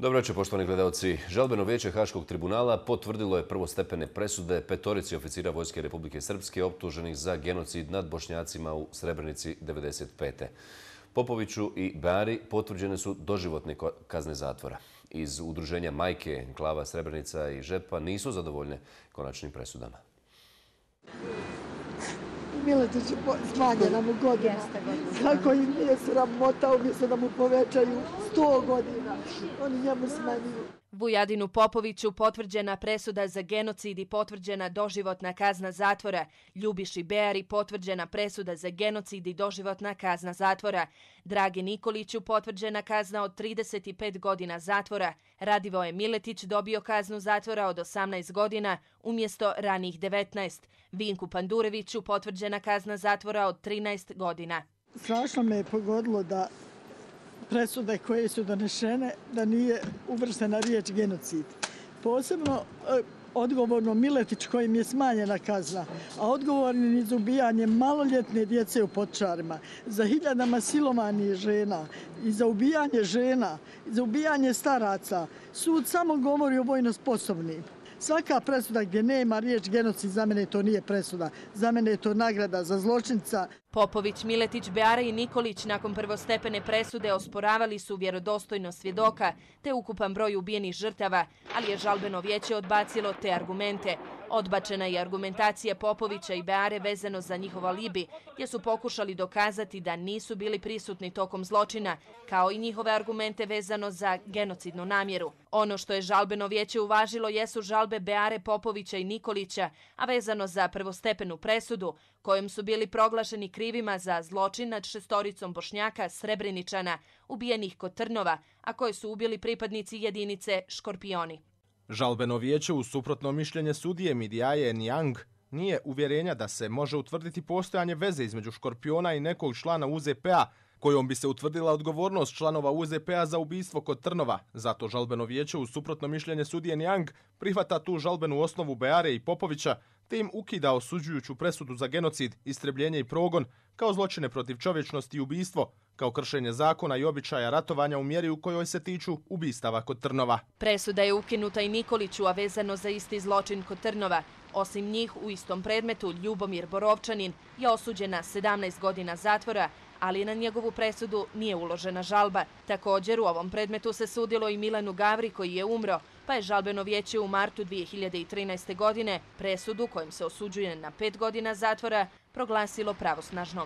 Dobro večer, poštovani gledalci. Žalbeno vijeće Haškog tribunala potvrdilo je prvostepene presude petorici oficira Vojske Republike Srpske optuženih za genocid nad Bošnjacima u Srebrenici 1995. Popoviću i Beari potvrđene su doživotne kazne zatvora. Iz udruženja Majke, enklava Srebrenica i Žepa nisu zadovoljne konačnim presudama. Miletić je smanjena mu godina. Kako im nije sramota, umjesto da mu povećaju 100 godina. Oni njemu smanjuju. Vujadinu Popoviću potvrđena presuda za genocid i potvrđena doživotna kazna zatvora. Ljubiši Beari potvrđena presuda za genocid i doživotna kazna zatvora. Dragi Nikoliću potvrđena kazna od 35 godina zatvora. Radivoje Miletić dobio kaznu zatvora od 18 godina umjesto ranih 19. Vinku Pandureviću potvrđena kazna zatvora od 13 godina. Strašno me je pogodilo da presude koje su donešene, da nije uvrštena riječ genocid. Posebno odgovorno Miletić kojim je smanjena kazna, a odgovorni za ubijanje maloljetne djece u Potočarima, za hiljadama silovanih žena i za ubijanje žena, za ubijanje staraca. Sud samo govori o vojno sposobnim. Svaka presuda gdje nema riječ genocid, za mene to nije presuda. Za mene je to nagrada za zločinca. Popović, Miletić, Beara i Nikolić nakon prvostepene presude osporavali su vjerodostojnost svjedoka te ukupan broj ubijenih žrtava, ali je žalbeno vijeće odbacilo te argumente. Odbačena je argumentacija Popovića i Beare vezano za njihov alibi, gdje su pokušali dokazati da nisu bili prisutni tokom zločina, kao i njihove argumente vezano za genocidnu namjeru. Ono što je žalbeno vijeće uvažilo jesu žalbe Beare, Popovića i Nikolića, a vezano za prvostepenu presudu, kojom su bili proglašeni krivima za zločin nad 6 Bošnjaka Srebreničana, ubijenih kod Trnova, a koje su ubili pripadnici jedinice Škorpioni. Žalbeno vijeće uz suprotno mišljenje sudije Midiaje Njang nije uvjerenja da se može utvrditi postojanje veze između Škorpiona i nekog člana UZP-a, kojom bi se utvrdila odgovornost članova UZP-a za ubistvo kod Trnova. Zato žalbeno vijeće uz suprotno mišljenje sudije Njang prihvata tu žalbenu osnovu Beare i Popovića, te im ukida osuđujuću presudu za genocid, istrebljenje i progon, kao zločine protiv čovječnosti i ubistvo, kao kršenje zakona i običaja ratovanja u mjeri u kojoj se tiču ubistava kod Trnova. Presuda je ukinuta i Nikoliću, a vezano za isti zločin kod Trnova. Osim njih, u istom predmetu Ljubomir Borovčanin je osuđen na 17 godina zatvora, ali na njegovu presudu nije uložena žalba. Također u ovom predmetu se sudilo i Milanu Gavri koji je umro, pa je žalbeno vijeće u martu 2013. godine presudu kojom se osuđuje na 5 godina zatvora proglasilo pravosnažnom.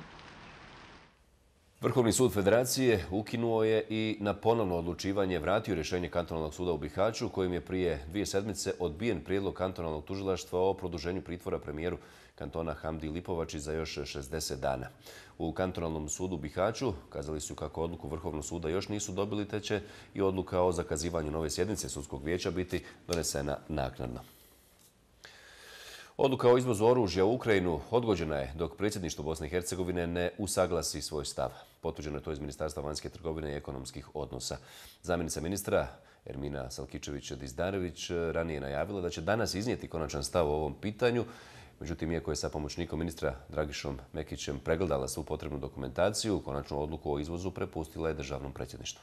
Vrhovni sud Federacije ukinuo je i na ponovno odlučivanje vratio rješenje kantonalnog suda u Bihaću, kojim je prije 2 sedmice odbijen prijedlog kantonalnog tužilaštva o produženju pritvora premijeru kantona Hamdi Lipovači za još 60 dana. U kantonalnom sudu u Bihaću kazali su kako odluku Vrhovnog suda još nisu dobili, te će i odluka o zakazivanju nove sjednice sudskog vijeća biti donesena naknadno. Odluka o izvozu oružja u Ukrajinu odgođena je dok predsjedništvo Bosne i Hercegovine ne usaglasi svoj stav. Potvrđeno je to iz Ministarstva vanjske trgovine i ekonomskih odnosa. Zamjenica ministra Ermina Salkičević-Dizdarević ranije najavila da će danas iznijeti konačan stav o ovom pitanju. Međutim, iako je sa pomoćnikom ministra Dragišom Mekićem pregledala svu potrebnu dokumentaciju, konačnu odluku o izvozu prepustila je državnom predsjedništvu.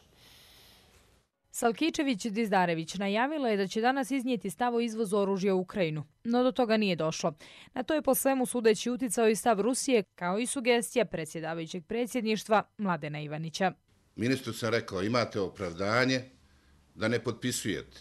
Salkičević-Dizdarević najavila je da će danas iznijeti stav o izvozu oružja u Ukrajinu, no do toga nije došlo. Na to je po svemu sudeći uticao i stav Rusije, kao i sugestija predsjedavajućeg predsjedništva Mladena Ivanića. Ministru sam rekao, imate opravdanje da ne potpisujete.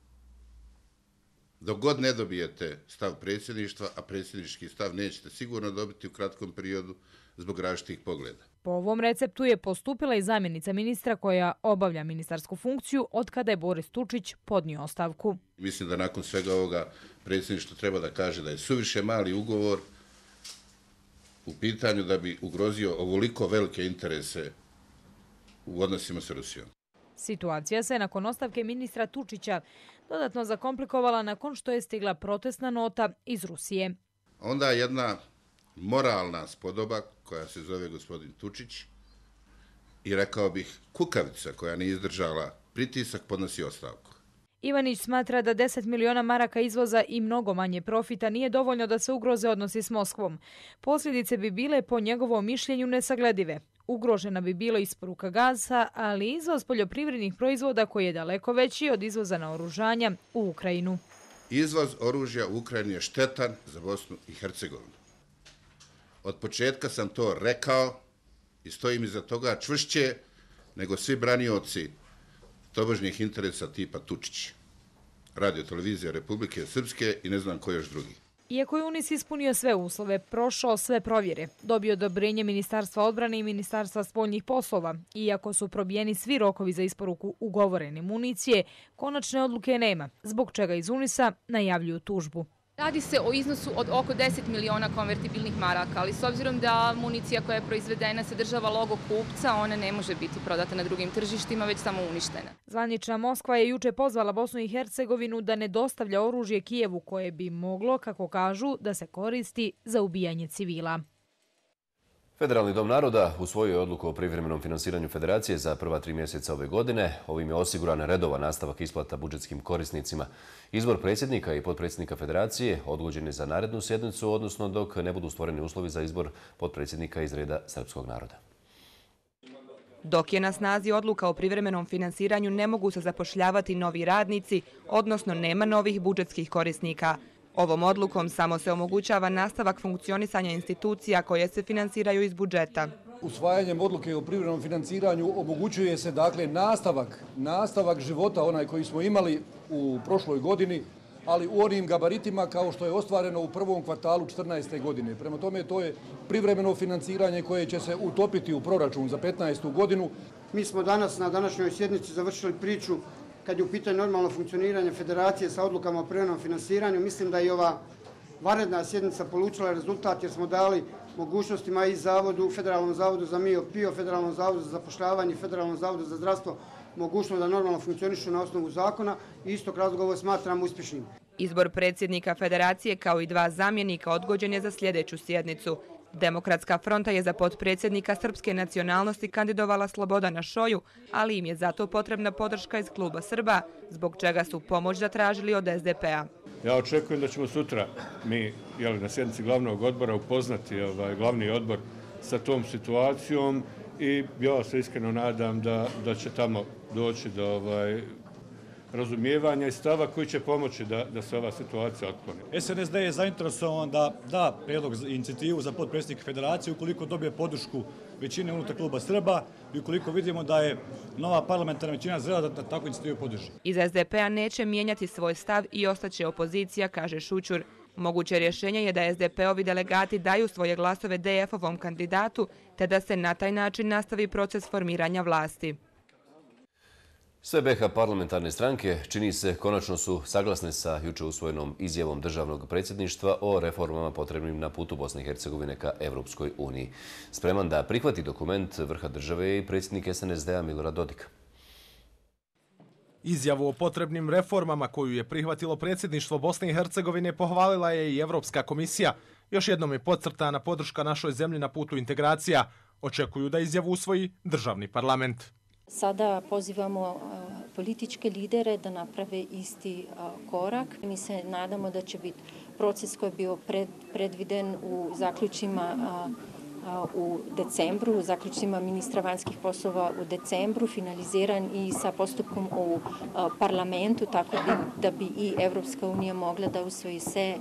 Dok god ne dobijete stav predsjedništva, a predsjednički stav nećete sigurno dobiti u kratkom periodu zbog različitih pogleda. Po ovom receptu je postupila i zamjenica ministra koja obavlja ministarsku funkciju od kada je Boris Tučić podnio ostavku. Mislim da nakon svega ovoga predsjedništvo treba da kaže da je suviše mali ugovor u pitanju da bi ugrozio ovoliko velike interese u odnosima sa Rusijom. Situacija se nakon ostavke ministra Tučića dodatno zakomplikovala nakon što je stigla protestna nota iz Rusije. Onda jedna moralna spodoba koja se zove gospodin Tučić i rekao bih kukavica koja nije izdržala pritisak podnosi ostavku. Ivanić smatra da 10 miliona maraka izvoza i mnogo manje profita nije dovoljno da se ugroze odnosi s Moskvom. Posljedice bi bile po njegovom mišljenju nesagledive. Ugrožena bi bila isporuka gasa, ali i izvoz poljoprivrednih proizvoda koji je daleko veći od izvoza naoružanja u Ukrajinu. Izvoz oružja u Ukrajini je štetan za Bosnu i Hercegovinu. Od početka sam to rekao i stojim iza toga čvršće nego svi branioci tobožnjih interesa tipa Tučić, Radio televizija Republike Srpske i ne znam ko još drugi. Iako je UNIS ispunio sve uslove, prošao sve provjere, dobio odobrenje Ministarstva odbrane i Ministarstva spoljnih poslova, iako su probijeni svi rokovi za isporuku ugovorene municije, konačne odluke nema, zbog čega iz UNIS-a najavljuju tužbu. Radi se o iznosu od oko 10 miliona konvertibilnih maraka, ali s obzirom da municija koja je proizvedena sadržava logo kupca, ona ne može biti prodata na drugim tržištima, već samo uništena. Zvanična Moskva je juče pozvala Bosnu i Hercegovinu da ne dostavlja oružje Kijevu koje bi moglo, kako kažu, da se koristi za ubijanje civila. Federalni dom naroda usvojio je odluku o privremenom finansiranju federacije za prva 3 mjeseca ove godine. Ovim je osiguran redovan nastavak isplata budžetskim korisnicima. Izbor predsjednika i potpredsjednika federacije odgođen je za narednu sjednicu, odnosno dok ne budu stvoreni uslovi za izbor potpredsjednika iz reda srpskog naroda. Dok je na snazi odluka o privremenom finansiranju, ne mogu se zapošljavati novi radnici, odnosno nema novih budžetskih korisnika. Ovom odlukom samo se omogućava nastavak funkcionisanja institucija koje se finansiraju iz budžeta. Usvajanjem odluke o privremenom financiranju omogućuje se dakle nastavak života onaj koji smo imali u prošloj godini, ali u onim gabaritima kao što je ostvareno u prvom kvartalu 2014. godine. Prema tome to je privremeno financiranje koje će se utopiti u proračun za 2015. godinu. Mi smo danas na današnjoj sjednici završili priču kad je u pitanju normalno funkcioniranje federacije sa odlukama o privremenom finansiranju. Mislim da je ova vanredna sjednica polučila rezultat jer smo dali mogućnostima i zavodu, Federalnom zavodu za PIO, Federalnom zavodu za zapošljavanje, Federalnom zavodu za zdravstvo mogućnost da normalno funkcionišu na osnovu zakona i istog razloga ovo smatram uspješnim. Izbor predsjednika federacije kao i 2 zamjenika odgođen je za sljedeću sjednicu. Demokratska fronta je za potpredsjednika srpske nacionalnosti kandidovala Slobodana Šoju, ali im je zato potrebna podrška iz kluba Srba, zbog čega su pomoć zatražili od SDP-a. Ja očekujem da ćemo sutra mi na sjednici glavnog odbora upoznati glavni odbor sa tom situacijom i ja se iskreno nadam da će tamo doći do razumijevanja i stava koji će pomoći da se ova situacija otkloni. SNSD je zainteresovan da da prijedlog inicijativu za potpredsjednika federacije ukoliko dobije podršku većine unutar kluba Srba i ukoliko vidimo da je nova parlamentarna većina zrela da takvu inicijativu podrži. Iz SDP-a neće mijenjati svoj stav i ostaće opozicija, kaže Šućur. Moguće rješenje je da SDP-ovi delegati daju svoje glasove DF-ovom kandidatu, te da se na taj način nastavi proces formiranja vlasti. Sve BiH parlamentarne stranke, čini se, konačno su saglasne sa juče usvojenom izjavom državnog predsjedništva o reformama potrebnim na putu Bosne i Hercegovine ka Evropskoj uniji. Spreman da prihvati dokument vrha države je i predsjednik SNSD-a Milorad Dodik. Izjavu o potrebnim reformama koju je prihvatilo predsjedništvo Bosne i Hercegovine pohvalila je i Evropska komisija. Još jednom je podcrtana podrška našoj zemlji na putu integracija. Očekuju da izjavu usvoji državni parlament. Sada pozivamo političke lidere da naprave isti korak. Mi se nadamo da će biti proces koji je bio predviden u zaključima u decembru, u zaključima ministra vanjskih poslova u decembru, finaliziran i sa postupkom u parlamentu, tako da bi i Evropska unija mogla da usvoji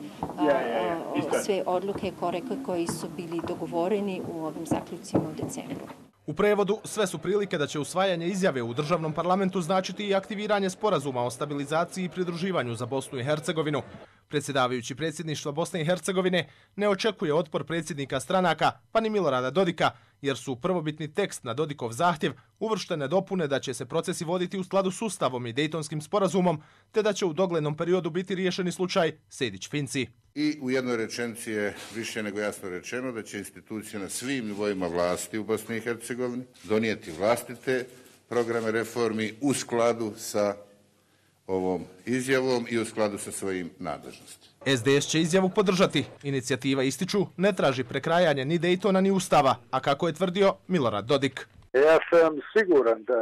sve odluke, korake koji su bili dogovoreni u ovim zaključcima u decembru. U prevodu, sve su prilike da će usvajanje izjave u državnom parlamentu značiti i aktiviranje sporazuma o stabilizaciji i pridruživanju za Bosnu i Hercegovinu. Predsjedavajući predsjedništva Bosne i Hercegovine ne očekuje otpor predsjednika stranaka, pa ni Milorada Dodika, jer su u prvobitni tekst na Dodikov zahtjev uvrštene dopune da će se procesi voditi u skladu s Ustavom i Dejtonskim sporazumom, te da će u doglednom periodu biti riješeni slučaj Sejdić-Finci. I u jednoj rečenici je više nego jasno rečeno da će institucije na svim nivoima vlasti u Bosni i Hercegovini donijeti vlastite programe reformi u skladu sa ovom izjavom i u skladu sa svojim nadležnostima. SDS će izjavu podržati. Inicijativa, ističu, ne traži prekrajanje ni Dejtona ni Ustava, a kako je tvrdio Milorad Dodik. Ja sam siguran da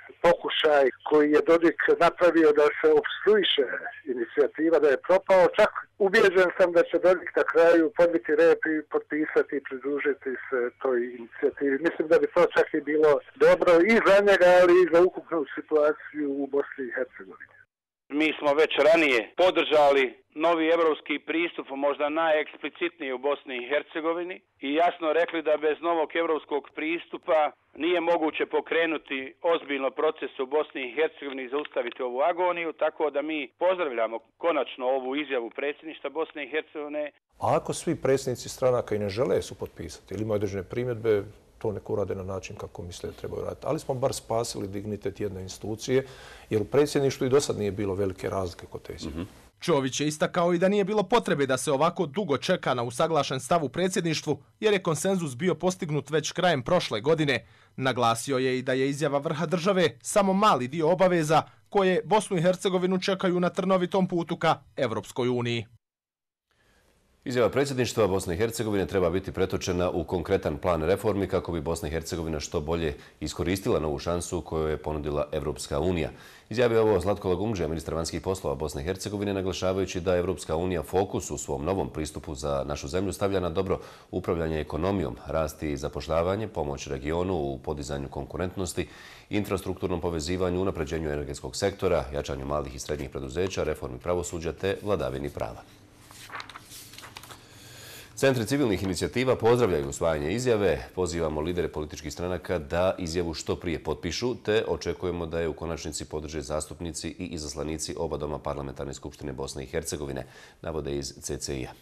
pokušaj koji je Dodik napravio da se opstruiše inicijativa, da je propao. Čak ubijeđen sam da će Dodik na kraju podviti rep i potpisati i pridružiti se toj inicijativi. Mislim da bi to čak i bilo dobro i za njega, ali i za ukupnu situaciju u Bosni i Hercegovini. Mi smo već ranije podržali novi evropski pristup, možda najeksplicitniji u Bosni i Hercegovini, i jasno rekli da bez novog evropskog pristupa nije moguće pokrenuti ozbiljno proces u Bosni i Hercegovini i zaustaviti ovu agoniju, tako da mi pozdravljamo konačno ovu izjavu predsjedništva Bosne i Hercegovine. A ako svi predsjednici stranaka i ne žele su potpisati ili imaju određene primjedbe, to neko urade na način kako misle da trebaju raditi. Ali smo bar spasili dignitet jedne institucije, jer u predsjedništvu i do sad nije bilo velike razlike kod te izjave. Čović je istakao i da nije bilo potrebe da se ovako dugo čeka na usaglašen stav u predsjedništvu, jer je konsenzus bio postignut već krajem prošle godine. Naglasio je i da je izjava vrha države samo mali dio obaveza koje Bosnu i Hercegovinu čekaju na trnovitom putu ka Evropskoj uniji. Izjava predsjedništva Bosne i Hercegovine treba biti pretočena u konkretan plan reformi kako bi Bosna i Hercegovina što bolje iskoristila novu šansu koju je ponudila Evropska unija. Izjavio je ovo Zlatko Lagumdžija, ministar vanjskih poslova Bosne i Hercegovine, naglašavajući da Evropska unija fokus u svom novom pristupu za našu zemlju stavlja na dobro upravljanje ekonomijom, rast i zapošljavanje, pomoć regionu u podizanju konkurentnosti, infrastrukturnom povezivanju, unapređenju energetskog sektora, jačanju malih i srednjih preduzeća, reformi pravosuđa te vladavini prava. Centri civilnih inicijativa pozdravljaju usvajanje izjave. Pozivamo lidere političkih stranaka da izjavu što prije potpišu, te očekujemo da je u konačnici podrže zastupnici i izaslanici oba doma Parlamentarne skupštine Bosne i Hercegovine, navode iz CCI-a.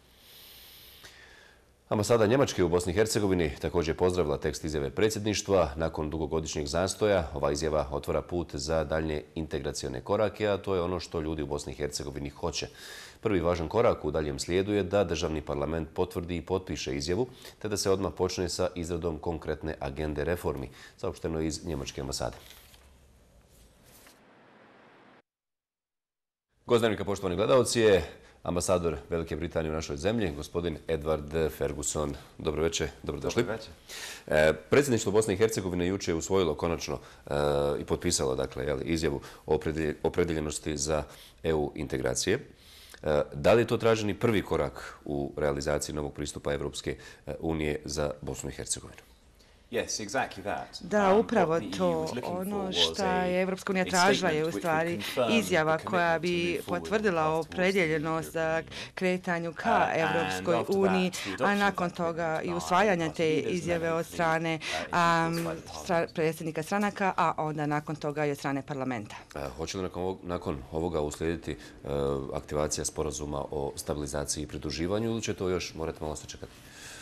Ambasada Njemačke u Bosni i Hercegovini također pozdravila tekst izjave predsjedništva. Nakon dugogodišnjeg zastoja, ova izjava otvara put za daljnje integracione korake, a to je ono što ljudi u Bosni i Hercegovini hoće. Prvi važan korak u daljem slijedu je da državni parlament potvrdi i potpiše izjavu, te da se odmah počne sa izradom konkretne agende reformi, saopšteno iz Njemačke ambasade. Gost Dnevnika, poštovani gledalci, je ambasador Velike Britanije u našoj zemlji, gospodin Edward Ferguson. Dobro večer, dobrodošli. Predsjedništvo Bosne i Hercegovine jučer je usvojilo konačno i potpisalo izjavu o opredjeljenosti za EU integracije. Da li je to traženi prvi korak u realizaciji novog pristupa Evropske unije za Bosnu i Hercegovinu? Da, upravo to. Ono što je Evropska unija tražila je u stvari izjava koja bi potvrdila opredjeljenost za kretanju ka Evropskoj uniji, a nakon toga i usvajanja te izjave od strane predsjednika stranaka, a onda nakon toga i od strane parlamenta. Hoće li nakon ovoga uslijediti aktivacija sporazuma o stabilizaciji i pridruživanju ili će to još morati malo sačekati?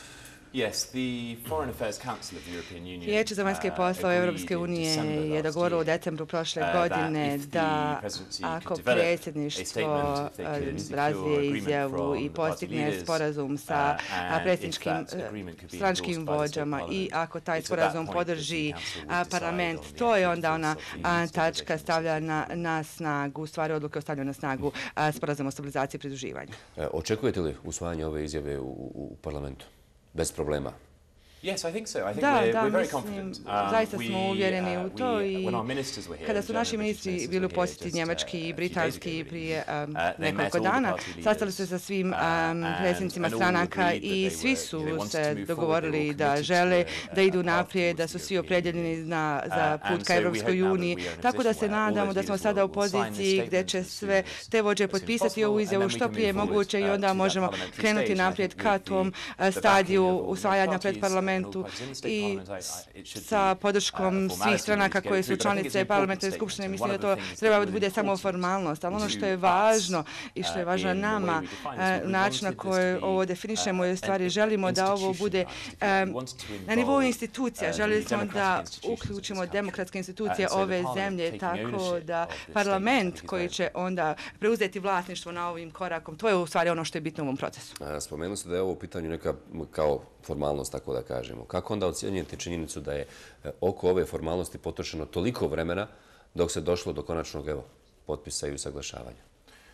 Vijeće za vanjske poslove Evropske unije je dogovorilo u decembru prošle godine da ako predsjedništvo razvije izjavu i postigne sporazum sa predsjedničkim stranačkim vođama i ako taj sporazum podrži parlament, to je onda ona tačka stavlja na snagu, u stvari odluke ostavlja na snagu sporazum o stabilizaciji i pridruživanju. Očekujete li usvajanje ove izjave u parlamentu? Bez problema. Da, mislim, zaista smo uvjereni u to i kada su naši ministri bili u posjeti njemački i britanski prije nekoliko dana, sastali se sa svim predsjednicima stranaka i svi su se dogovorili da žele da idu naprijed, da su svi opredjeljeni za put ka Evropskoj uniji, tako da se nadamo da smo sada u poziciji gdje će sve te vođe potpisati ovu izjavu što prije moguće i onda možemo krenuti naprijed ka tom stadiju usvajanja pred parlamentom i sa podrškom svih stranaka koje su članice parlamentarne skupštine. Mislim da to treba da bude samo formalnost, ali ono što je važno i što je važno nama, način na koji ovo definišemo je stvari, želimo da ovo bude na nivou institucija. Želimo smo da uključimo demokratske institucije ove zemlje tako da parlament koji će onda preuzeti vlasništvo na ovim korakom, to je u stvari ono što je bitno u ovom procesu. Spomenuli ste da je ovo u pitanju neka kao formalnost, tako da kažemo. Kako onda ocjenjujete činjenicu da je oko ove formalnosti potrošeno toliko vremena dok se došlo do konačnog potpisa i usaglašavanja?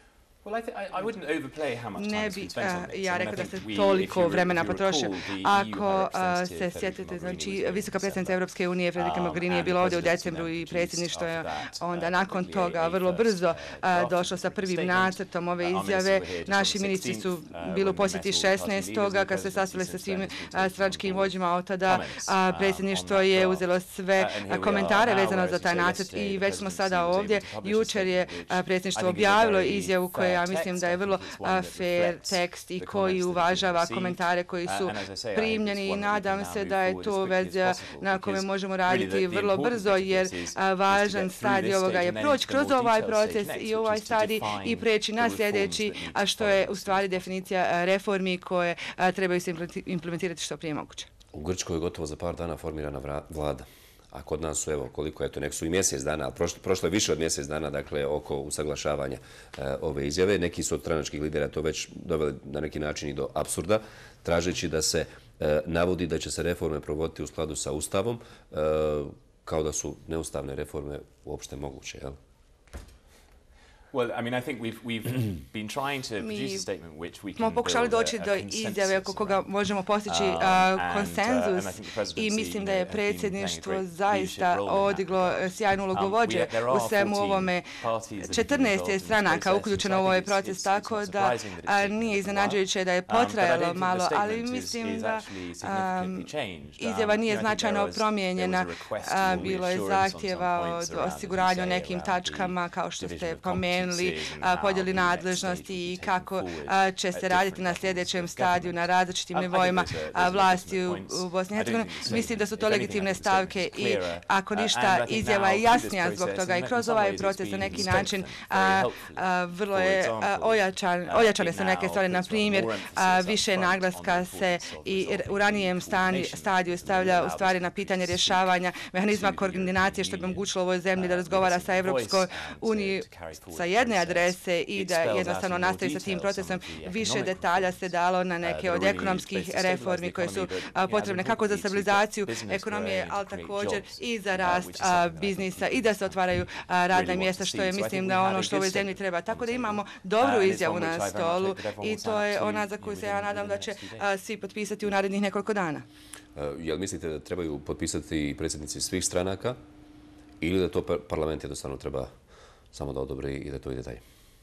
Ne bi ja rekao da se toliko vremena potrošio. Ako se sjetite, znači visoka predsjednica Europske unije Federica Mogherini je bila ovdje u decembru i predsjedništvo je onda nakon toga vrlo brzo došlo sa prvim nacrtom ove izjave. Naši ministri su bili u posjeti 16. kad su se sastali sa svim stranačkim vođima. Od tada predsjedništvo je uzelo sve komentare vezano za taj nacrt i već smo sada ovdje. Jučer je predsjedništvo objavilo izjavu koja ja mislim da je vrlo fair tekst i koji uvažava komentare koji su primljeni i nadam se da je to verzija na kome možemo raditi vrlo brzo jer važan stadij ovoga je proći kroz ovaj proces i ovaj stadij i preći na sljedeći, a što je u stvari definicija reformi koje trebaju se implementirati što prije moguće. U Grčkoj je gotovo za par dana formirana vlada. A kod nas su, evo, koliko je to, nek su i mjesec dana, ali prošlo je više od mjesec dana, dakle, oko usaglašavanja ove izjave. Neki su od stranačkih lidera to već doveli na neki način i do apsurda, tražeći da se navodi da će se reforme provoditi u skladu sa Ustavom, kao da su neustavne reforme uopšte moguće, jel? Mi smo pokušali doći do izjave oko koga možemo postići konsenzus i mislim da je predsjedništvo zaista odiglo sjajnu ulogu vođe u svemu ovome. 14 je stranaka uključeno u ovaj proces, tako da nije iznenađujuće da je potrajalo malo, ali mislim da izjava nije značajno promijenjena. Bilo je zahtjeva od osiguranja nekim tačkama, kao što ste pomenuli, podjeli nadležnosti i kako će se raditi na sljedećem stadiju na različitim nivoima vlasti u Bosni i Hercegovini. Mislim da su to legitimne stavke i ako ništa izjava je jasnija zbog toga i kroz ovaj proces na neki način vrlo je ojačane su neke stvari. Na primjer, više naglaska se i u ranijem stadiju stavlja u stvari na pitanje rješavanja mehanizma koordinacije što bi omogućilo ovoj zemlji da razgovara sa Evropskoj uniji sa jedne adrese i da jednostavno nastavi sa tim procesom. Više detalja se dalo na neke od ekonomskih reformi koje su potrebne kako za stabilizaciju ekonomije, ali također i za rast biznisa i da se otvaraju radna mjesta, što je mislim da ono što ovoj zemlji treba. Tako da imamo dobru izjavu na stolu i to je ona za koju se ja nadam da će svi potpisati u narednih nekoliko dana. Jel mislite da trebaju potpisati i predsjednici svih stranaka ili da to parlament jednostavno treba samo da odobri i da to ide dalje?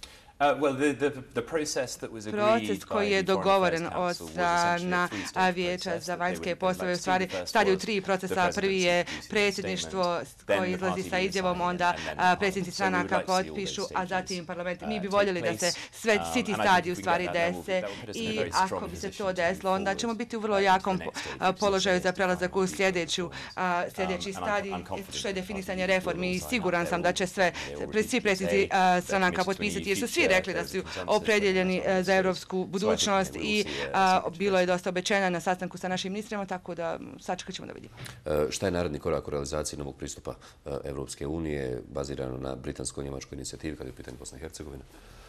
Proces koji je dogovoren od strana Vijeća za vanjske poslove u stvari stadiju 3 procesa. Prvi je predsjedništvo koji izlazi sa izjavom, onda predsjednici stranaka potpišu, a zatim parlament. Mi bi voljeli da se svi ti stadiji u stvari dese i ako bi se to desilo, onda ćemo biti u vrlo jakom položaju za prelazak u sljedeći stadij, što je definisanje reformi i siguran sam da će svi predsjednici stranaka potpisati jer su svi rekli da su opredjeljeni za europsku budućnost i bilo je dosta obećanja na sastanku sa našim ministrima, tako da sačekat ćemo da vidimo. Šta je naredni korak u realizaciji novog pristupa Evropske unije bazirano na britansko-njemačkoj inicijativi kada je u pitanju Bosna i Hercegovina?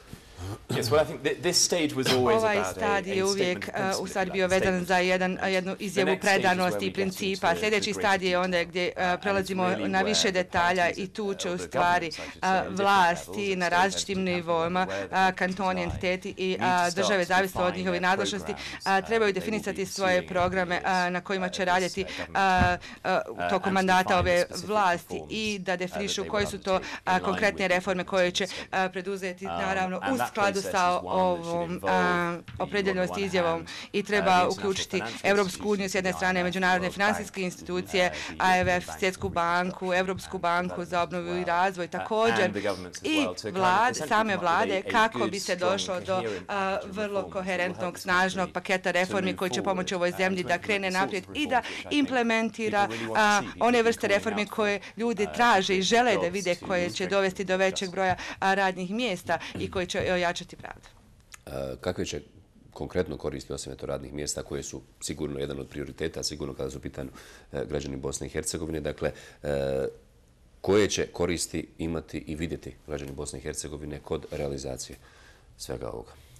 Ovaj stadij je uvijek u stvari bio vezan za jednu izjavu predanosti i principa. Sljedeći stadij je onda gdje prelazimo na više detalja i tu će u stvari vlasti na različitim nivoima, kantoni, entiteti i države zavisno od njihovih nadležnosti trebaju definisati svoje programe na kojima će raditi tokom mandata ove vlasti i da definišu koje su to konkretne reforme koje će preduzeti naravno u skladu sa ovom opredjeljenosti izjavom i treba uključiti Europsku uniju s jedne strane, međunarodne financijske institucije, IMF, Svjetsku banku, Europsku banku za obnovu i razvoj također i same vlade kako bi se došlo do vrlo koherentnog, snažnog paketa reformi koji će pomoći ovoj zemlji da krene naprijed i da implementira one vrste reformi koje ljudi traže i žele da vide, koje će dovesti do većeg broja radnih mjesta i koji će ojačati pravdu. Kakve će konkretno koristi osim radnih mjesta koje su sigurno jedan od prioriteta, sigurno kada su u pitanju građani Bosne i Hercegovine, dakle, koje će koristi imati i vidjeti građani Bosne i Hercegovine kod realizacije svega ovoga?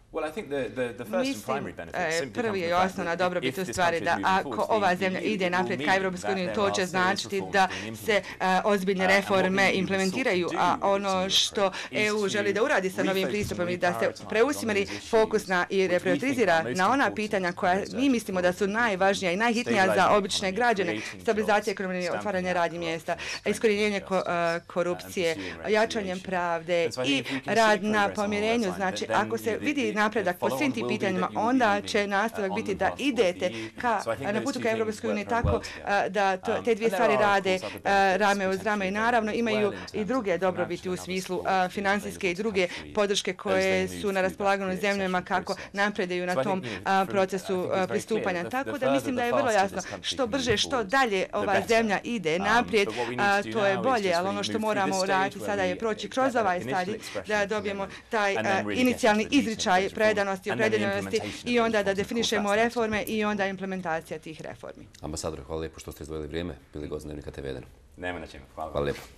Mislim, prvi je osnovna dobrobit u stvari da ako ova zemlja ide naprijed ka Evropskoj uniji, to će značiti da se ozbiljne reforme implementiraju, a ono što EU želi da uradi sa novim pristupom i da se preusmeri fokus i reprioritizira na ona pitanja koja mi mislimo da su najvažnija i najhitnija za obične građane, stabilizacija ekonomije, otvaranje radnih mjesta, iskorjenjenje korupcije, jačanjem pravde i rad na pomirenju. Znači, ako se vidi napredak po svim tim pitanjima, onda će nastavak biti da idete na putu ka Evropskoj uniji tako da te dvije stvari rade rame uz rame i naravno imaju i druge dobrobiti u smislu finansijske i druge podrške koje su na raspolaganju zemljama kako napredaju na tom procesu pristupanja. Tako da mislim da je vrlo jasno što brže, što dalje ova zemlja ide naprijed, to je bolje, ali ono što moramo uraditi sada je proći kroz ovaj stadij da dobijemo taj inicijalni izričaj predanosti, opredeljenosti i onda da definišemo reforme i onda implementacija tih reformi. Ambasador, hvala lijepo što ste izdvojili vrijeme. Bili gost Dnevnika TV1. Nema na čemu. Hvala. Hvala lijepo.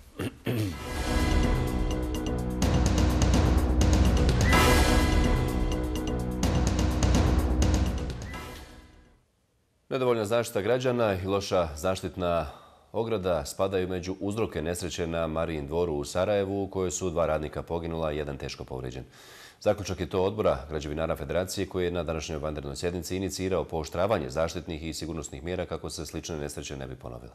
Nedovoljna zaštita građana i loša zaštitna ograda spadaju među uzroke nesreće na Marijin dvoru u Sarajevu u kojoj su 2 radnika poginula, 1 teško povrijeđen. Zaključak je to odbora građevinara Federacije koji je na današnjoj vanrednoj sjednici inicirao pooštravanje zaštitnih i sigurnosnih mjera kako se slične nesreće ne bi ponovile.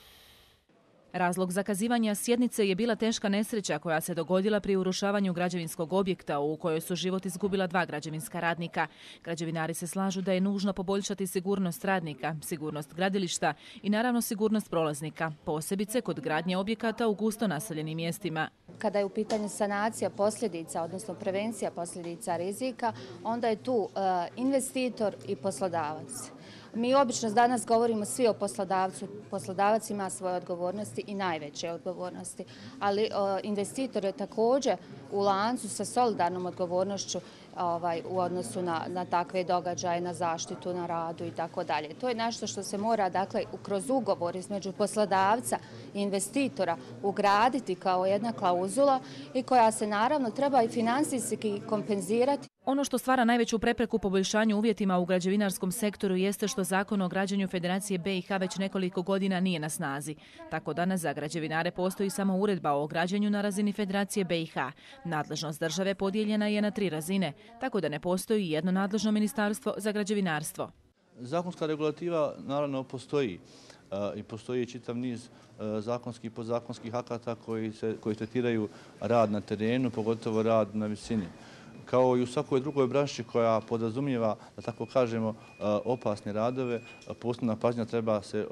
Razlog zakazivanja sjednice je bila teška nesreća koja se dogodila pri urušavanju građevinskog objekta u kojoj su život izgubila 2 građevinska radnika. Građevinari se slažu da je nužno poboljšati sigurnost radnika, sigurnost gradilišta i naravno sigurnost prolaznika, posebice kod gradnje objekata u gusto naseljenim mjestima. Kada je u pitanju sanacija posljedica, odnosno prevencija posljedica rizika, onda je tu investitor i poslodavac. Mi obično danas govorimo svi o poslodavcu. Poslodavac ima svoje odgovornosti i najveće odgovornosti, ali investitor je također u lancu sa solidarnom odgovornošću u odnosu na takve događaje, na zaštitu na radu i tako dalje. To je nešto što se mora, dakle, kroz ugovor između poslodavca i investitora ugraditi kao jedna klauzula i koja se naravno treba i finansijski kompenzirati. Ono što stvara najveću prepreku poboljšanju uvjetima u građevinarskom sektoru jeste što Zakon o građenju Federacije BiH već nekoliko godina nije na snazi. Tako danas za građevinare postoji samo uredba o građenju na razini Federacije BiH. Nadležnost države podijeljena je na 3 razine, tako da ne postoji jedno nadležno ministarstvo za građevinarstvo. Zakonska regulativa naravno postoji i postoji čitav niz zakonskih i podzakonskih akata koji tretiraju rad na terenu, pogotovo rad na visini. Kao i u svakoj drugoj branši koja podrazumijeva, da tako kažemo, opasne radove, posebna pažnja treba se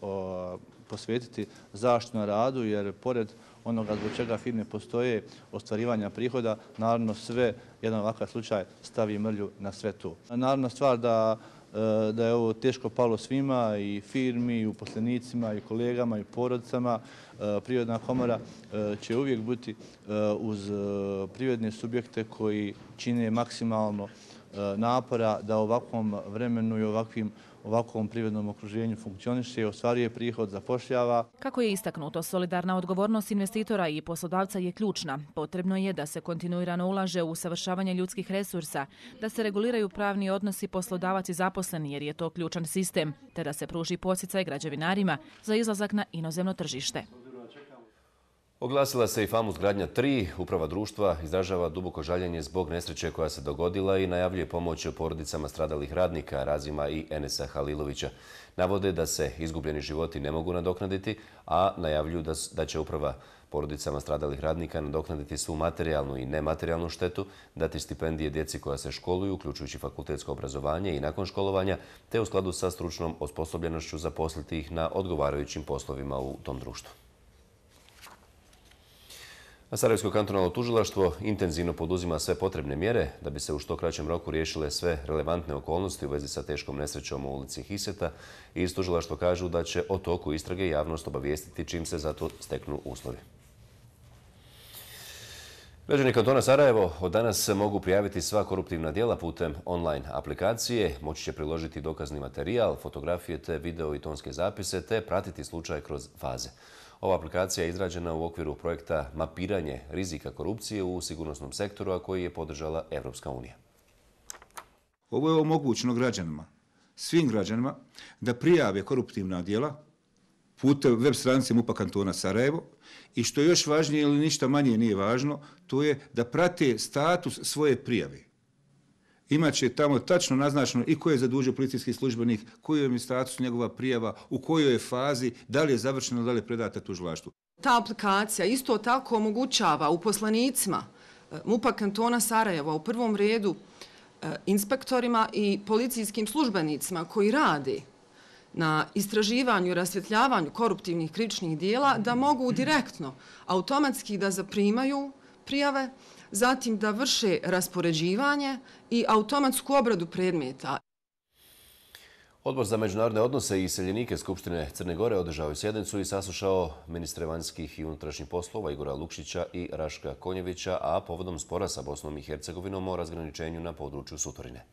posvetiti zaštitu na radu, jer pored onoga zbog čega firme postoje, ostvarivanja prihoda, naravno sve, jedan ovakav slučaj, stavi mrlju na sve to. Naravno stvar da je ovo teško palo svima, i firmi, i uposlenicima, i kolegama, i porodicama. Privredna komora će uvijek biti uz privredne subjekte koji čine maksimalno napora da u ovakvom vremenu i ovakvom privrednom okruženju funkcioniše, ostvaruje prihod, zapošljava. Kako je istaknuto, solidarna odgovornost investitora i poslodavca je ključna. Potrebno je da se kontinuirano ulaže u usavršavanje ljudskih resursa, da se reguliraju pravni odnosi poslodavac i zaposleni jer je to ključan sistem, te da se pruži podsticaj građevinarima za izlazak na inozemno tržište. Oglasila se i Famus Gradnja 3. Uprava društva izražava duboko žaljenje zbog nesreće koja se dogodila i najavljuje pomoć porodicama stradalih radnika Razima i Enesa Halilovića. Navode da se izgubljeni životi ne mogu nadoknaditi, a najavljuju da će uprava porodicama stradalih radnika nadoknaditi svu materijalnu i nematerijalnu štetu, dati stipendije djeci koja se školuju, uključujući fakultetsko obrazovanje i nakon školovanja, te u skladu sa stručnom osposobljenošću zaposliti ih na odgovarajućim poslovima u tom društvu. Sarajevsko kantonalno tužilaštvo intenzivno poduzima sve potrebne mjere da bi se u što kraćem roku riješile sve relevantne okolnosti u vezi sa teškom nesrećom u ulici Hiseta i iz tužilaštva kažu da će o toku istrage javnost obavijestiti čim se za to steknu uslovi. Građani kantona Sarajevo od danas mogu prijaviti sva koruptivna djela putem online aplikacije, moći će priložiti dokazni materijal, fotografije te video i tonske zapise te pratiti slučaj kroz faze. Ova aplikacija je izrađena u okviru projekta Mapiranje rizika korupcije u sigurnosnom sektoru, a koji je podržala Evropska unija. Ovo je omogućeno građanima, svim građanima, da prijave koruptivna djela putem web stranice MUP-a kantona Sarajevo i što je još važnije ili ništa manje nije važno, to je da prate status svoje prijave. Imaće tamo tačno naznačeno i ko je zadužio policijski službenik, koji je status njegova prijava, u kojoj je fazi, da li je završeno, da li je predata tužilaštvu. Ta aplikacija isto tako omogućava uposlenicima MUP-a kantona Sarajeva u prvom redu inspektorima i policijskim službenicima koji rade na istraživanju i rasvjetljavanju koruptivnih krivičnih dijela da mogu direktno, automatski da zaprimaju prijave, zatim da vrše raspoređivanje i automatsku obradu predmeta. Odbor za međunarodne odnose i iseljenike Skupštine Crne Gore održao je sjednicu i saslušao ministre vanjskih i unutrašnjih poslova Igora Lukšića i Raška Konjevića, a povodom spora sa Bosnom i Hercegovinom o razgraničenju na području Sutorine.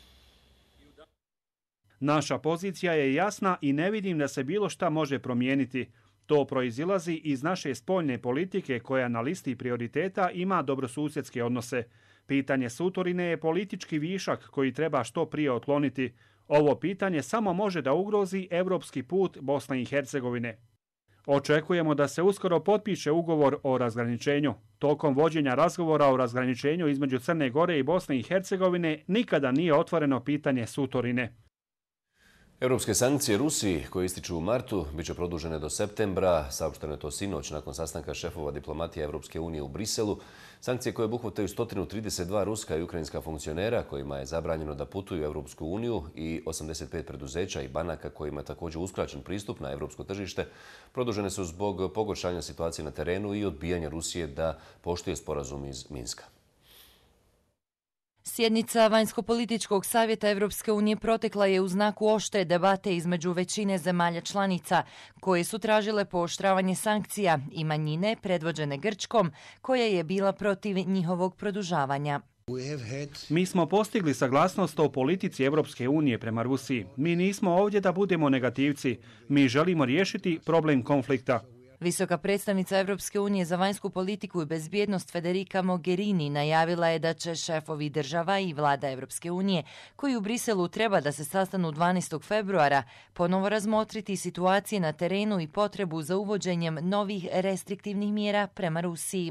Naša pozicija je jasna i ne vidim da se bilo šta može promijeniti. To proizilazi iz naše spoljne politike koja na listi prioriteta ima dobrosusjedske odnose. Pitanje Sutorine je politički višak koji treba što prije otkloniti. Ovo pitanje samo može da ugrozi evropski put Bosne i Hercegovine. Očekujemo da se uskoro potpiše ugovor o razgraničenju. Tokom vođenja razgovora o razgraničenju između Crne Gore i Bosne i Hercegovine nikada nije otvoreno pitanje Sutorine. Europske sankcije Rusiji koje ističu u martu bit će produžene do septembra. Saopšteno je to sinoć nakon sastanka šefova diplomatije Europske unije u Briselu. Sankcije koje obuhvataju 132 ruska i ukrajinska funkcionera kojima je zabranjeno da putuju u Europsku uniju i 85 preduzeća i banaka kojima je također uskraćen pristup na europsko tržište produžene su zbog pogoršanja situacije na terenu i odbijanja Rusije da poštuje sporazum iz Minska. Sjednica Vanjsko-političkog savjeta Evropske unije protekla je u znaku oštre debate između većine zemalja članica, koje su tražile pooštravanje sankcija, i manjine, predvođene Grčkom, koja je bila protiv njihovog produžavanja. Mi smo postigli saglasnost o politici Evropske unije prema Rusiji. Mi nismo ovdje da budemo negativci. Mi želimo riješiti problem konflikta. Visoka predstavnica Evropske unije za vanjsku politiku i bezbjednost Federica Mogherini najavila je da će šefovi država i vlada Evropske unije, koji u Briselu treba da se sastanu 12. februara, ponovo razmotriti situacije na terenu i potrebu za uvođenjem novih restriktivnih mjera prema Rusiji.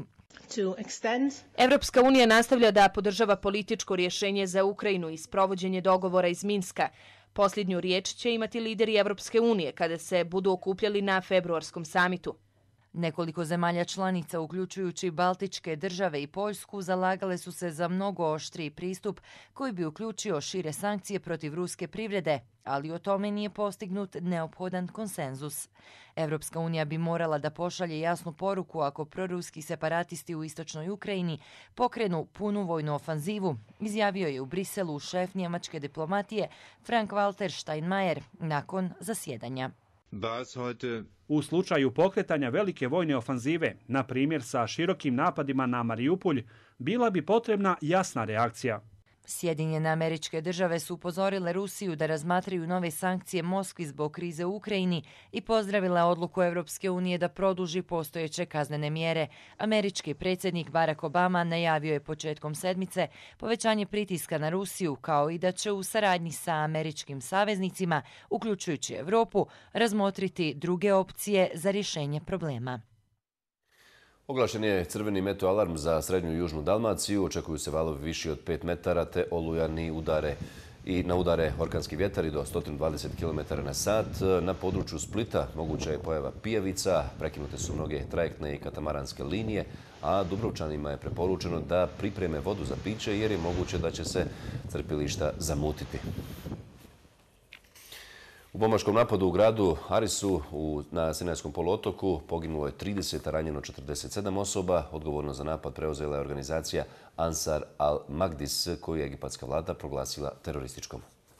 Evropska unija nastavlja da podržava političko rješenje za Ukrajinu i sprovođenje dogovora iz Minska. Posljednju riječ će imati lideri Evropske unije kada se budu okupljali na februarskom samitu. Nekoliko zemalja članica, uključujući Baltičke države i Poljsku, zalagale su se za mnogo oštriji pristup koji bi uključio šire sankcije protiv ruske privrede, ali o tome nije postignut neophodan konsenzus. Evropska unija bi morala da pošalje jasnu poruku ako proruski separatisti u istočnoj Ukrajini pokrenu punu vojnu ofanzivu, izjavio je u Briselu šef njemačke diplomatije Frank-Walter Steinmeier nakon zasjedanja. U slučaju pokretanja velike vojne ofanzive, na primjer sa širokim napadima na Mariupolj, bila bi potrebna jasna reakcija. Sjedinjene Američke Države su upozorile Rusiju da razmatraju nove sankcije Moskvi zbog krize u Ukrajini i pozdravile odluku Evropske unije da produži postojeće kaznene mjere. Američki predsjednik Barack Obama najavio je početkom sedmice povećanje pritiska na Rusiju, kao i da će u saradnji sa američkim saveznicima, uključujući Europu, razmotriti druge opcije za rješenje problema. Oglašen je crveni meteoalarm za srednju i južnu Dalmaciju. Očekuju se valovi viši od 5 metara te olujani udare i na udare orkanski vjetar i do 120 km na sat. Na području Splita moguća je pojava pijavica, prekinute su mnoge trajektne i katamaranske linije, a Dubrovčanima je preporučeno da pripreme vodu za piće jer je moguće da će se crpilišta zamutiti. U bombaškom napadu u gradu Arisu na Sinajskom poluotoku poginulo je 30, a ranjeno 47 osoba. Odgovorno za napad preuzela je organizacija Ansar al-Magdis, koju je egipatska vlada proglasila terorističkom.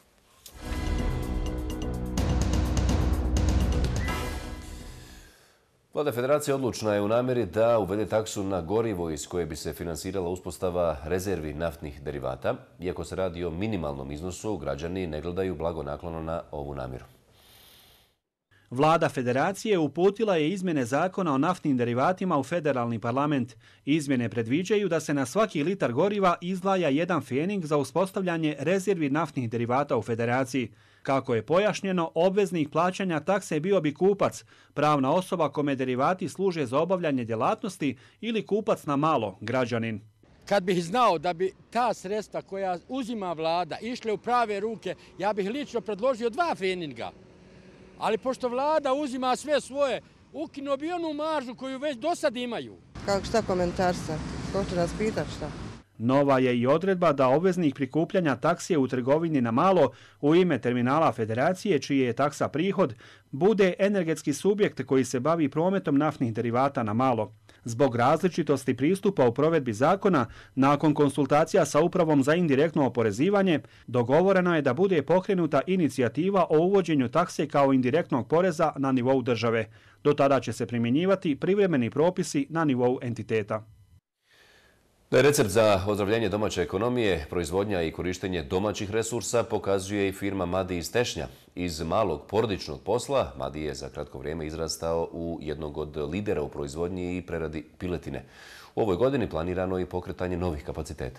Vlada Federacije odlučna je u namjeri da uvede taksu na gorivo iz koje bi se finansirala uspostava rezervi naftnih derivata. Iako se radi o minimalnom iznosu, građani ne gledaju blagonaklono na ovu namjeru. Vlada Federacije uputila je izmjene zakona o naftnim derivatima u federalni parlament. Izmjene predviđaju da se na svaki litar goriva izdvaja 1 pfening za uspostavljanje rezervi naftnih derivata u Federaciji. Kako je pojašnjeno, obveznik plaćanja takse bio bi kupac, pravna osoba kome derivati služe za obavljanje djelatnosti ili kupac na malo, građanin. Kad bih znao da bi ta sredstva koja uzima vlada išle u prave ruke, ja bih lično predložio 2 pfeninga. Ali pošto vlada uzima sve svoje, ukinuo bi onu maržu koju već do sad imaju. Šta komentar sad? Ko će nas pitati šta? Nova je i odredba da obveznik prikupljanja taksije u trgovini na malo u ime terminala Federacije, čiji je taksa prihod, bude energetski subjekt koji se bavi prometom naftnih derivata na malo. Zbog različitosti pristupa u provedbi zakona, nakon konsultacija sa Upravom za indirektno oporezivanje, dogovoreno je da bude pokrenuta inicijativa o uvođenju takse kao indirektnog poreza na nivou države. Do tada će se primjenjivati privremeni propisi na nivou entiteta. Da je recept za ozdravljenje domaće ekonomije, proizvodnja i korištenje domaćih resursa pokazuje i firma Madi iz Tešnja. Iz malog porodičnog posla Madi je za kratko vrijeme izrastao u jednog od lidera u proizvodnji i preradi piletine. U ovoj godini planirano i pokretanje novih kapaciteta.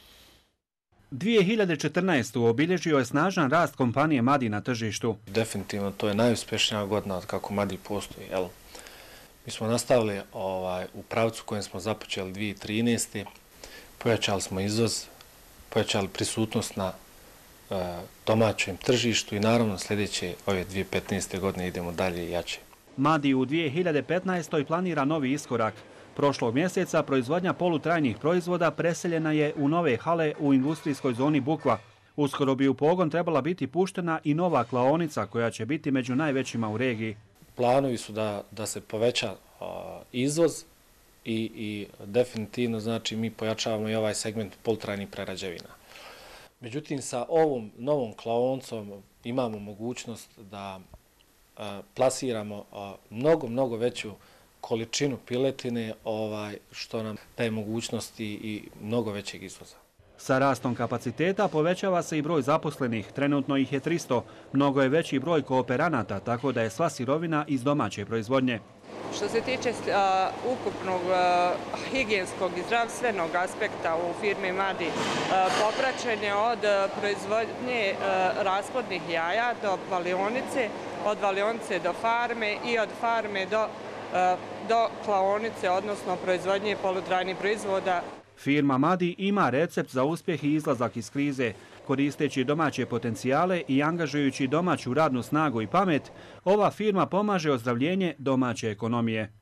2014. obilježio je snažan rast kompanije Madi na tržištu. Definitivno to je najuspješnija godina od kako Madi postoji. Mi smo nastavili u pravcu kojem smo započeli 2013. Pojačali smo izvoz, pojačali prisutnost na domaćem tržištu i naravno sljedeće ove 2015. godine idemo dalje i jače. Madi u 2015. planira novi iskorak. Prošlog mjeseca proizvodnja polutrajnih proizvoda preseljena je u nove hale u industrijskoj zoni Bukva. Uskoro bi u pogon trebala biti puštena i nova klaonica koja će biti među najvećima u regiji. Planovi su da se poveća izvoz i definitivno znači mi pojačavamo i ovaj segment polutrajnih prerađevina. Međutim, sa ovom novom klaonicom imamo mogućnost da plasiramo mnogo veću količinu piletine, što nam daje mogućnosti i mnogo većeg izvoza. Sa rastom kapaciteta povećava se i broj zaposlenih, trenutno ih je 300, mnogo je veći broj kooperanata, tako da je sva sirovina iz domaće proizvodnje. Što se tiče ukupnog higijenskog i zdravstvenog aspekta u firmi Madi, popraćen je od proizvodnje rasplodnih jaja do valionice, od valionice do farme i od farme do klaonice, odnosno proizvodnje polutrajnih proizvoda. Firma Madi ima recept za uspjeh i izlazak iz krize. Koristeći domaće potencijale i angažujući domaću radnu snagu i pamet, ova firma pomaže ozdravljenje domaće ekonomije.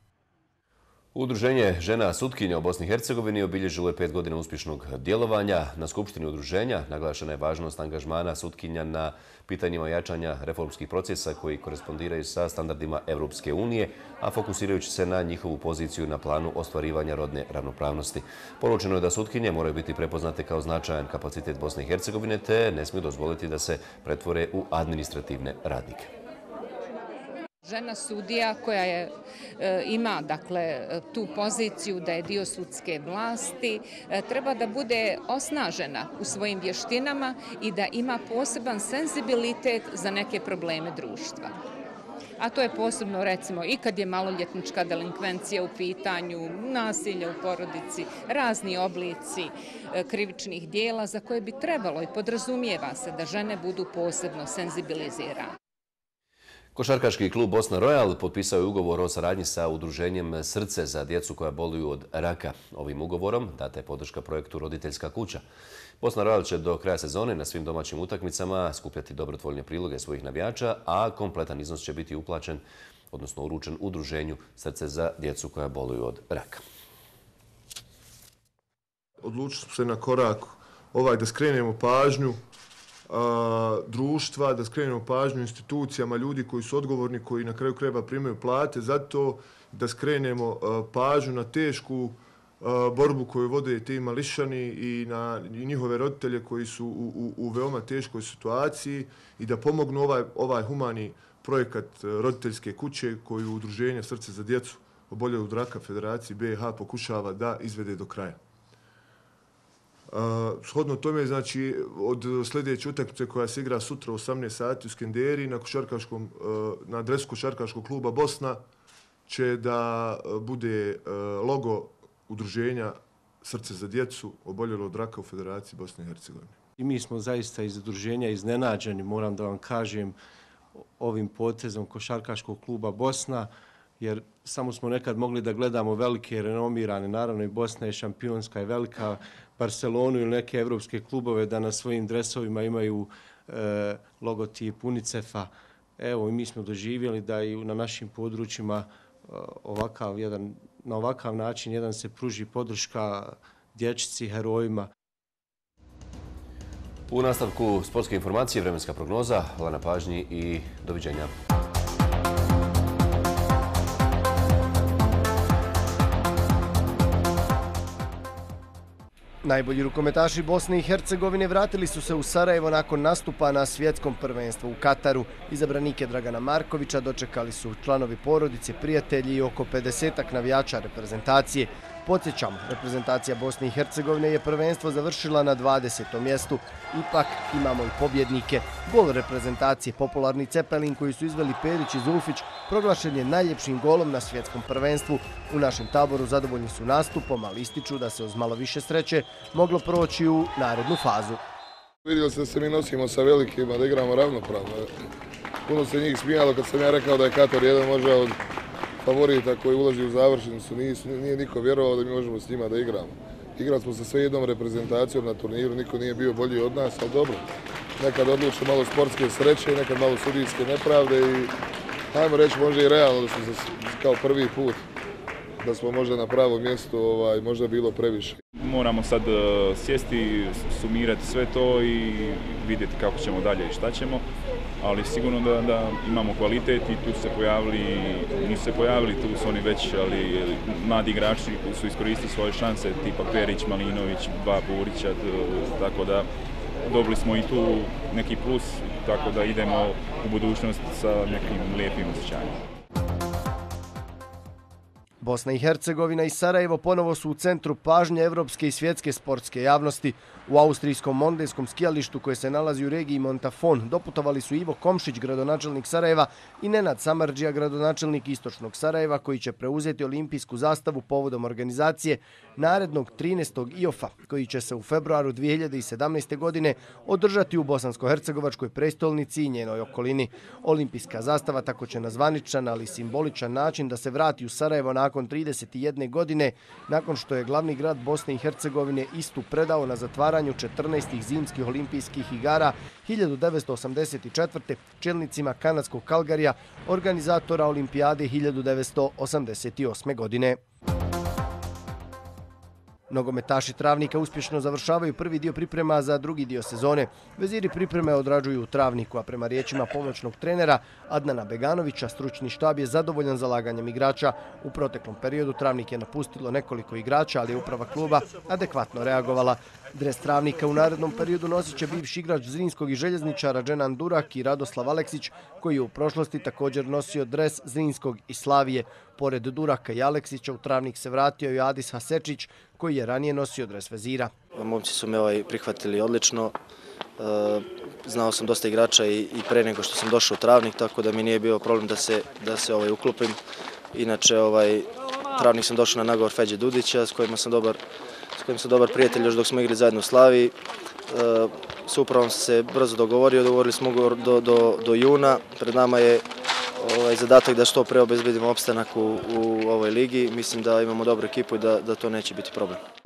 Udruženje žena sutkinja u Bosni i Hercegovini obilježilo je 5 godina uspješnog djelovanja. Na skupštini udruženja naglašena je važnost angažmana sutkinja na pitanjima jačanja reformskih procesa koji korespondiraju sa standardima Europske unije, a fokusirajući se na njihovu poziciju na planu ostvarivanja rodne ravnopravnosti. Poručeno je da sutkinje moraju biti prepoznate kao značajan kapacitet Bosne i Hercegovine, te ne smiju dozvoliti da se pretvore u administrativne radnike. Žena sudija koja ima tu poziciju da je dio sudske vlasti treba da bude osnažena u svojim vještinama i da ima poseban senzibilitet za neke probleme društva. A to je posebno recimo i kad je maloljetnička delinkvencija u pitanju, nasilje u porodici, razni oblici krivičnih dijela za koje bi trebalo i podrazumijeva se da žene budu posebno senzibilizirane. Košarkaški klub Bosna Royal potpisao je ugovor o saradnji sa udruženjem Srce za djecu koja boluju od raka. Ovim ugovorom data je podrška projektu Roditeljska kuća. Bosna Royal će do kraja sezone na svim domaćim utakmicama skupljati dobrotvoljne priloge svojih navijača, a kompletan iznos će biti uplaćen, odnosno uručen udruženju Srce za djecu koja boluju od raka. Odlučili smo se na korak da skrenemo pažnju društva, da skrenemo pažnju institucijama, ljudi koji su odgovorni, koji na kraju krajeva primaju plate, zato da skrenemo pažnju na tešku borbu koju vode ti mališani i na njihove roditelje koji su u veoma teškoj situaciji i da pomognu ovaj humani projekat Roditeljske kuće koju udruženje Srce za djecu oboljelu od raka Federacije BiH pokušava da izvede do kraja. Shodno tome, znači, od sljedeće utakmice koja se igra sutra u 18 sati u Skenderi na adresu Košarkaškog kluba Bosna će da bude logo udruženja Srce za djecu oboljelo od raka u Federaciji Bosne i Hercegovine. I mi smo zaista iz udruženja iznenađeni, moram da vam kažem, ovim potezom Košarkaškog kluba Bosna, jer samo smo nekad mogli da gledamo velike renomirane, naravno i Bosna je šampionska i velika, Barcelonu ili neke evropske klubove da na svojim dresovima imaju logotip UNICEF-a. Evo, i mi smo doživjeli da i na našim područjima na ovakav način se pruži podrška dječici, herojima. U nastavku sportske informacije, vremenska prognoza, hvala na pažnji i doviđenja. Najbolji rukometaši Bosne i Hercegovine vratili su se u Sarajevo nakon nastupa na svjetskom prvenstvu u Kataru. Izabranike Dragana Markovića dočekali su članovi porodice, prijatelji i oko 50-ak navijača reprezentacije. Podsjećamo, reprezentacija Bosne i Hercegovine je prvenstvo završila na 20. mjestu. Ipak imamo i pobjednike. Gol reprezentacije Popularni Cepelin koji su izveli Perić i Zulfić proglašen je najljepšim golom na svjetskom prvenstvu. U našem taboru zadovoljni su nastupom, ali ističu da se uz malo više sreće moglo proći u narednu fazu. Vidjeli ste da se mi nosimo sa velikima, da igramo ravnopravno. Puno se njih smijalo kad sam ja rekao da je Katar jedan možda od favorita koji ulazi u završnicu. Nije niko vjerovao da mi možemo s njima da igramo. Igrali smo sa sve jednom reprezentacijom na turniru, niko nije bio bolji od nas, ali dobro. Nekad odluče malo sportske sreće, nekad malo sudijske nepravde i ajmo reći možda i realno da smo kao prvi put da smo možda na pravom mjestu, možda bilo previše. Moramo sad sjesti, sumirati sve to i vidjeti kako ćemo dalje i šta ćemo, ali sigurno da imamo kvalitet i tu su se pojavili, nisu se pojavili, tu su oni već, ali mladi igrači su iskoristili svoje šanse, tipa Perić, Malinović, Burića, tako da dobili smo i tu neki plus, tako da idemo u budućnost sa nekim lijepim osjećanjem. Bosna i Hercegovina i Sarajevo ponovo su u centru pažnje evropske i svjetske sportske javnosti. U austrijskom Mondenskom skijalištu koje se nalazi u regiji Montafon doputovali su Ivo Komšić, gradonačelnik Sarajeva, i Nenad Samardžija, gradonačelnik istočnog Sarajeva, koji će preuzeti olimpijsku zastavu povodom organizacije narednog 13. IOF-a, koji će se u februaru 2017. godine održati u Bosansko-hercegovačkoj prestolnici i njenoj okolini. Olimpijska zastava tako će na zvaničan, ali simboličan način da se vrati u Sarajevo nakon 31 godine, nakon što je glavni grad Bosne i Hercegovine istu predao na zatvaranju 14. zimskih olimpijskih igara 1984. čelnicima kanadskog Kalgarija, organizatora olimpijade 1988. godine. Nogometaši Travnika uspješno završavaju prvi dio priprema za drugi dio sezone. Veziri pripreme odrađuju u Travniku, a prema riječima pomoćnog trenera Adnana Beganovića, stručni štab je zadovoljan zalaganjem igrača. U proteklom periodu Travnik je napustilo nekoliko igrača, ali je uprava kluba adekvatno reagovala. Dres Travnika u narednom periodu nosit će bivši igrač Zrinskog i željezničara Dženan Durak i Radoslav Aleksić, koji je u prošlosti također nosio dres Zrinskog i Slavije. Pored Duraka i Aleksića u Travnik se vratio i Adis Hasečić, koji je ranije nosio dres Vezira. Momci su me prihvatili odlično. Znao sam dosta igrača i pre nego što sam došao u Travnik, tako da mi nije bio problem da se uklopim. Inače, Travnik sam došao na nagovor Feđe Dudića, s kojim sam dobar prijatelj još dok smo igrali zajedno u Slaviji. S upravom sam se brzo dogovorili smo ugovor do juna. Pred nama je zadatak da što pre obezbedimo opstanak u ovoj ligi. Mislim da imamo dobru ekipu i da to neće biti problem.